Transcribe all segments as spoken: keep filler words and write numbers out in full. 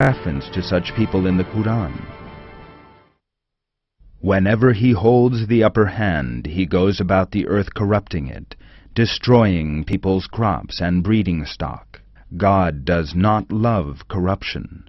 reference to such people in the Quran. Whenever he holds the upper hand, he goes about the earth corrupting it, destroying people's crops and breeding stock. God does not love corruption.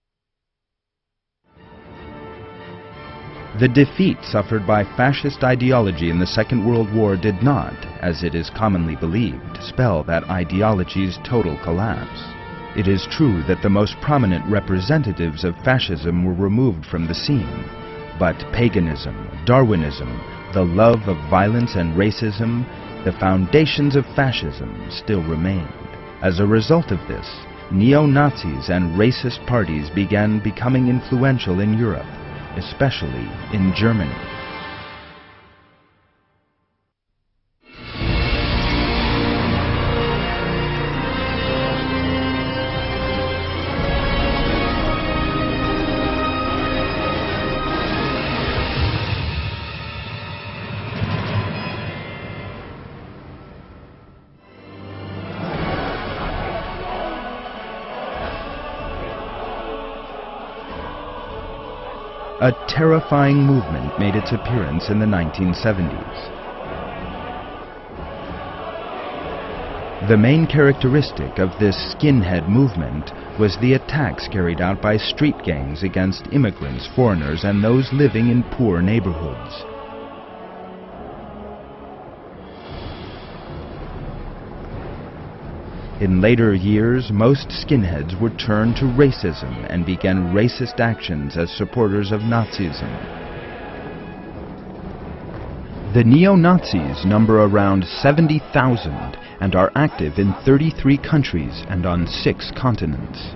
The defeat suffered by fascist ideology in the Second World War did not, as it is commonly believed, spell that ideology's total collapse. It is true that the most prominent representatives of fascism were removed from the scene, but paganism, Darwinism, the love of violence and racism, the foundations of fascism still remained. As a result of this, neo-Nazis and racist parties began becoming influential in Europe, especially in Germany. A terrifying movement made its appearance in the nineteen seventies. The main characteristic of this skinhead movement was the attacks carried out by street gangs against immigrants, foreigners, and those living in poor neighborhoods. In later years, most skinheads would turn to racism and began racist actions as supporters of Nazism. The neo-Nazis number around seventy thousand and are active in thirty-three countries and on six continents.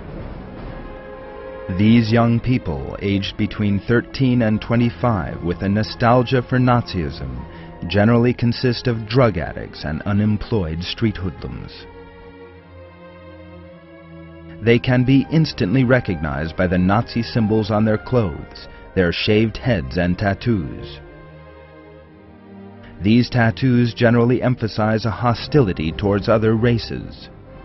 These young people, aged between thirteen and twenty-five, with a nostalgia for Nazism, generally consist of drug addicts and unemployed street hoodlums. They can be instantly recognized by the Nazi symbols on their clothes, their shaved heads and tattoos. These tattoos generally emphasize a hostility towards other races.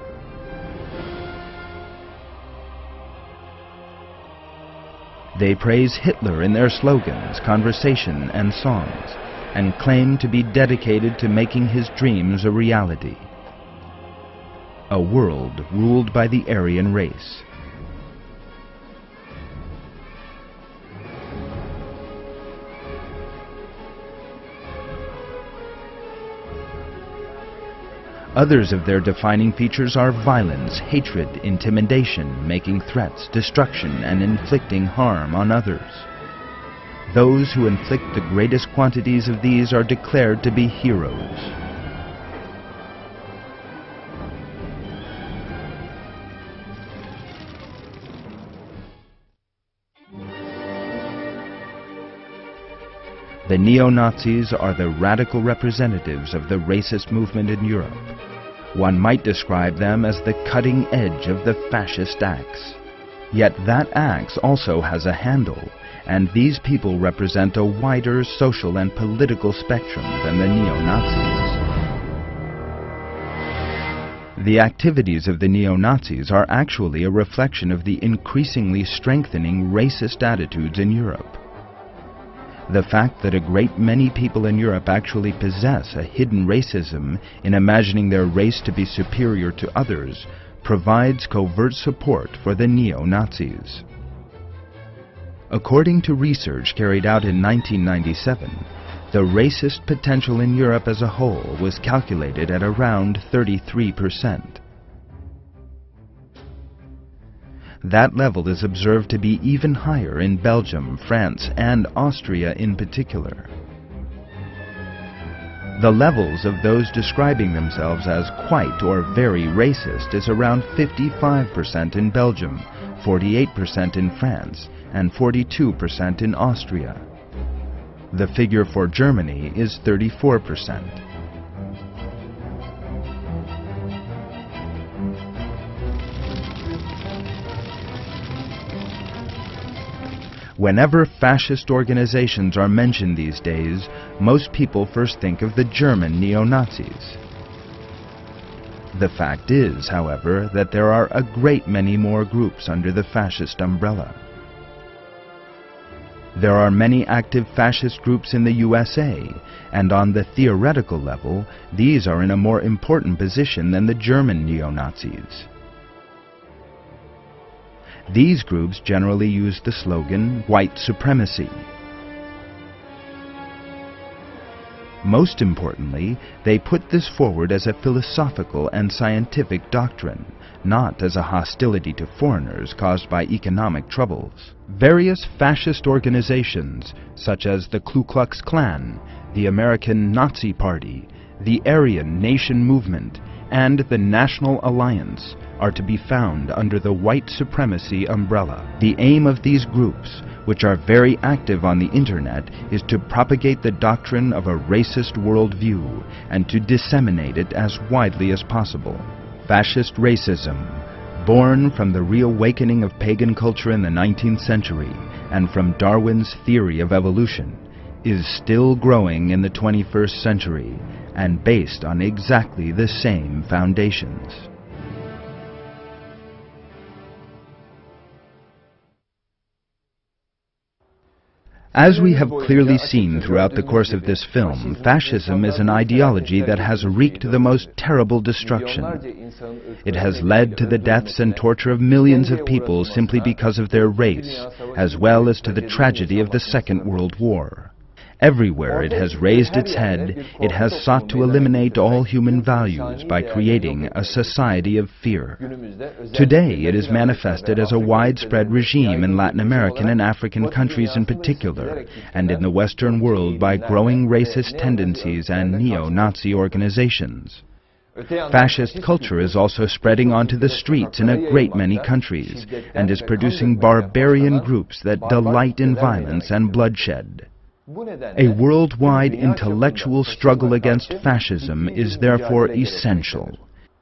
They praise Hitler in their slogans, conversation, and songs, and claim to be dedicated to making his dreams a reality. A world ruled by the Aryan race. Others of their defining features are violence, hatred, intimidation, making threats, destruction, and inflicting harm on others. Those who inflict the greatest quantities of these are declared to be heroes. The neo-Nazis are the radical representatives of the racist movement in Europe. One might describe them as the cutting edge of the fascist axe. Yet that axe also has a handle, and these people represent a wider social and political spectrum than the neo-Nazis. The activities of the neo-Nazis are actually a reflection of the increasingly strengthening racist attitudes in Europe. The fact that a great many people in Europe actually possess a hidden racism in imagining their race to be superior to others provides covert support for the neo-Nazis. According to research carried out in nineteen ninety-seven, the racist potential in Europe as a whole was calculated at around thirty-three percent. That level is observed to be even higher in Belgium, France, and Austria in particular. The levels of those describing themselves as quite or very racist is around fifty-five percent in Belgium, forty-eight percent in France, and forty-two percent in Austria. The figure for Germany is thirty-four percent. Whenever fascist organizations are mentioned these days, most people first think of the German neo-Nazis. The fact is, however, that there are a great many more groups under the fascist umbrella. There are many active fascist groups in the U S A, and on the theoretical level, these are in a more important position than the German neo-Nazis. These groups generally use the slogan, white supremacy. Most importantly, they put this forward as a philosophical and scientific doctrine, not as a hostility to foreigners caused by economic troubles. Various fascist organizations, such as the Ku Klux Klan, the American Nazi Party, the Aryan Nation Movement, and the National Alliance, are to be found under the white supremacy umbrella. The aim of these groups, which are very active on the internet, is to propagate the doctrine of a racist worldview and to disseminate it as widely as possible. Fascist racism, born from the reawakening of pagan culture in the nineteenth century and from Darwin's theory of evolution, is still growing in the twenty-first century and based on exactly the same foundations. As we have clearly seen throughout the course of this film, fascism is an ideology that has wreaked the most terrible destruction. It has led to the deaths and torture of millions of people simply because of their race, as well as to the tragedy of the Second World War. Everywhere it has raised its head, it has sought to eliminate all human values by creating a society of fear. Today it is manifested as a widespread regime in Latin American and African countries in particular, and in the Western world by growing racist tendencies and neo-Nazi organizations. Fascist culture is also spreading onto the streets in a great many countries, and is producing barbarian groups that delight in violence and bloodshed. A worldwide intellectual struggle against fascism is therefore essential.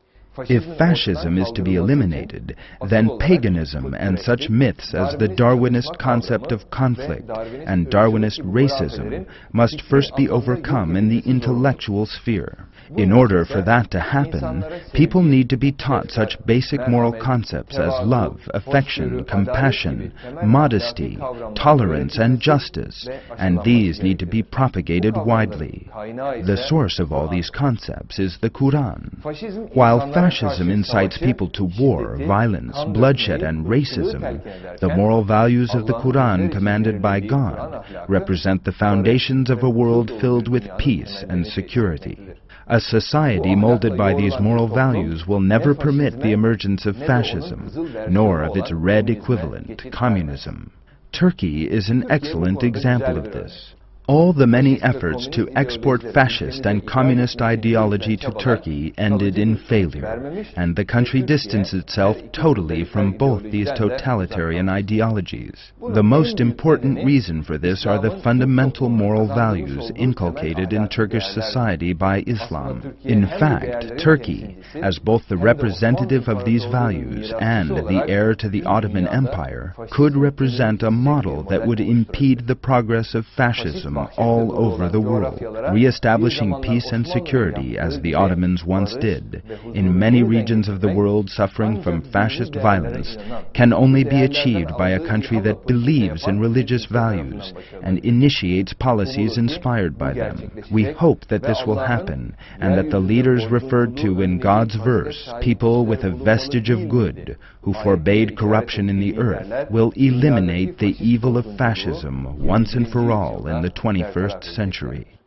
If fascism is to be eliminated, then paganism and such myths as the Darwinist concept of conflict and Darwinist racism must first be overcome in the intellectual sphere. In order for that to happen, people need to be taught such basic moral concepts as love, affection, compassion, modesty, tolerance, and justice, and these need to be propagated widely. The source of all these concepts is the Quran. While fascism incites people to war, violence, bloodshed, and racism, the moral values of the Quran commanded by God represent the foundations of a world filled with peace and security. A society molded by these moral values will never permit the emergence of fascism, nor of its red equivalent, communism. Turkey is an excellent example of this. All the many efforts to export fascist and communist ideology to Turkey ended in failure, and the country distanced itself totally from both these totalitarian ideologies. The most important reason for this are the fundamental moral values inculcated in Turkish society by Islam. In fact, Turkey, as both the representative of these values and the heir to the Ottoman Empire, could represent a model that would impede the progress of fascism all over the world. Re-establishing peace and security, as the Ottomans once did, in many regions of the world suffering from fascist violence, can only be achieved by a country that believes in religious values and initiates policies inspired by them. We hope that this will happen, and that the leaders referred to in God's verse, people with a vestige of good, who forbade corruption in the earth, will eliminate the evil of fascism once and for all in the twenty-first century.